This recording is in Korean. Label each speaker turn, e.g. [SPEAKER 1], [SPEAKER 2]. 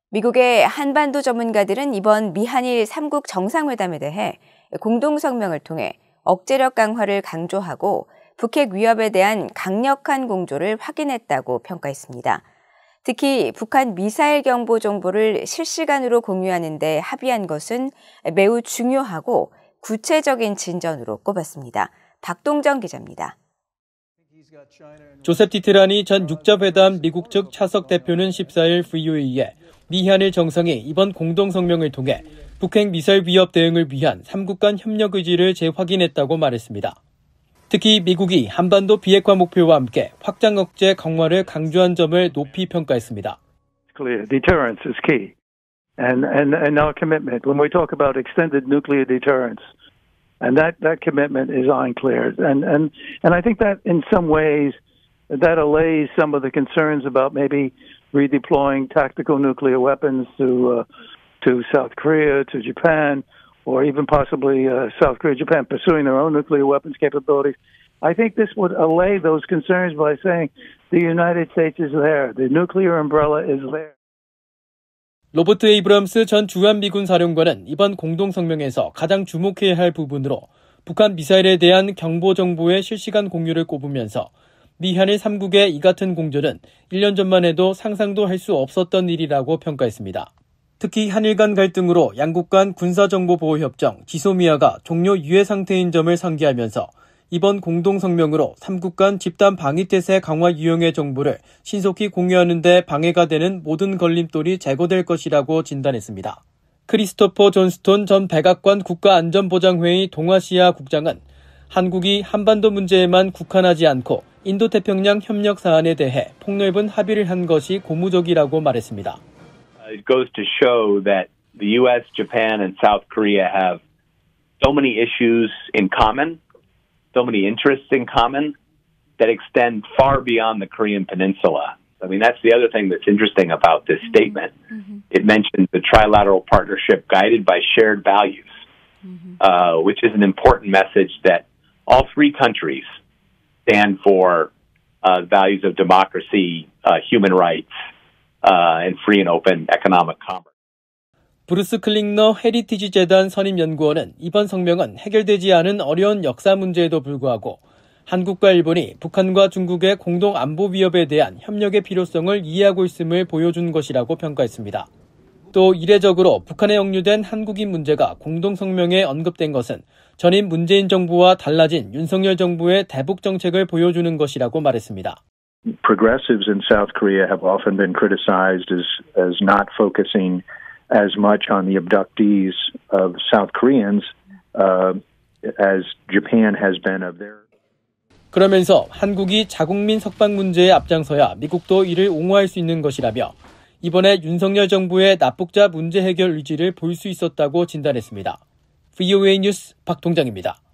[SPEAKER 1] 미국의 한반도 전문가들은 이번 미한일 3국 정상회담에 대해 공동성명을 통해 억제력 강화를 강조하고 북핵 위협에 대한 강력한 공조를 확인했다고 평가했습니다. 특히 북한 미사일 경보 정보를 실시간으로 공유하는 데 합의한 것은 매우 중요하고 구체적인 진전으로 꼽았습니다. 박동정 기자입니다.
[SPEAKER 2] 조셉 티트라니 전 육자회담 미국 측 차석 대표는 14일 VOA에 미한일 정상이 이번 공동성명을 통해 북핵 미사일 위협 대응을 위한 3국 간 협력 의지를 재확인했다고 말했습니다. 특히 미국이 한반도 비핵화 목표와 함께 확장 억제 강화를 강조한 점을 높이 평가했습니다.
[SPEAKER 3] Deterrence is key, and our commitment when we talk about extended nuclear deterrence, and that commitment is ironclad, and I think that in some ways that allays some of the concerns about maybe redeploying tactical nuclear weapons to South Korea, to Japan, or even possibly South Korea, Japan pursuing their own nuclear weapons capabilities. I think this would allay those concerns by saying the United States is there. The nuclear umbrella is there.
[SPEAKER 2] 로버트 에이브럼스 전 주한미군 사령관은 이번 공동성명에서 가장 주목해야 할 부분으로 북한 미사일에 대한 경보 정보의 실시간 공유를 꼽으면서 미한일 3국의 이 같은 공조는 1년 전만 해도 상상도 할 수 없었던 일이라고 평가했습니다. 특히 한일 간 갈등으로 양국 간 군사정보보호협정 지소미아가 종료 유예 상태인 점을 상기하면서 이번 공동성명으로 3국 간 집단 방위태세 강화 유형의 정보를 신속히 공유하는 데 방해가 되는 모든 걸림돌이 제거될 것이라고 진단했습니다. 크리스토퍼 존스톤 전 백악관 국가안전보장회의 동아시아 국장은 한국이 한반도 문제에만 국한하지 않고 인도태평양 협력 사안에 대해 폭넓은 합의를 한 것이 고무적이라고 말했습니다.
[SPEAKER 4] It goes to show that the U.S., Japan, and South Korea have so many issues in common, so many interests in common that extend far beyond the Korean Peninsula. I mean, that's the other thing that's interesting about this statement. It mentions the trilateral partnership guided by shared values, which is an important message that all three countries stand for values of democracy, human rights, and free and open economic commerce.
[SPEAKER 2] 브루스 클링너 헤리티지 재단 선임 연구원은 이번 성명은 해결되지 않은 어려운 역사 문제에도 불구하고 한국과 일본이 북한과 중국의 공동 안보 위협에 대한 협력의 필요성을 이해하고 있음을 보여준 것이라고 평가했습니다. 또 이례적으로 북한에 역류된 한국인 문제가 공동성명에 언급된 것은 전임 문재인 정부와 달라진 윤석열 정부의 대북 정책을 보여주는 것이라고 말했습니다.
[SPEAKER 5] Progressives in South Korea have often been criticized as not focusing as much on the abductees of South Koreans as Japan has been of their.
[SPEAKER 2] 그러면서 한국이 자국민 석방 문제에 앞장서야 미국도 이를 옹호할 수 있는 것이라며 이번에 윤석열 정부의 납북자 문제 해결 의지를 볼 수 있었다고 진단했습니다. VOA 뉴스 박동정입니다.